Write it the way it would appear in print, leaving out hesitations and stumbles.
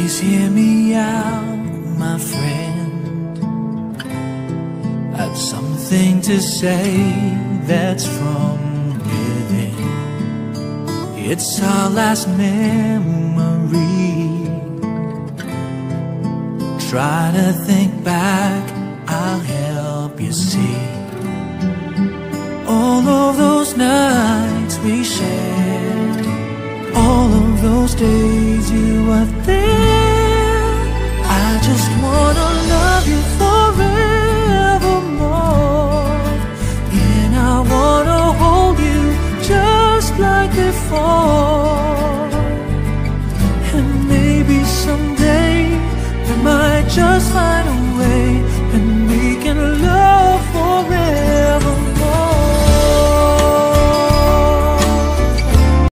Please hear me out, my friend. I've something to say that's from within. It's our last memory. Try to think back, I'll help you see. All of those nights we shared, all of those days you were there. I just wanna love you forevermore, and I wanna hold you just like before. And maybe someday we might just find a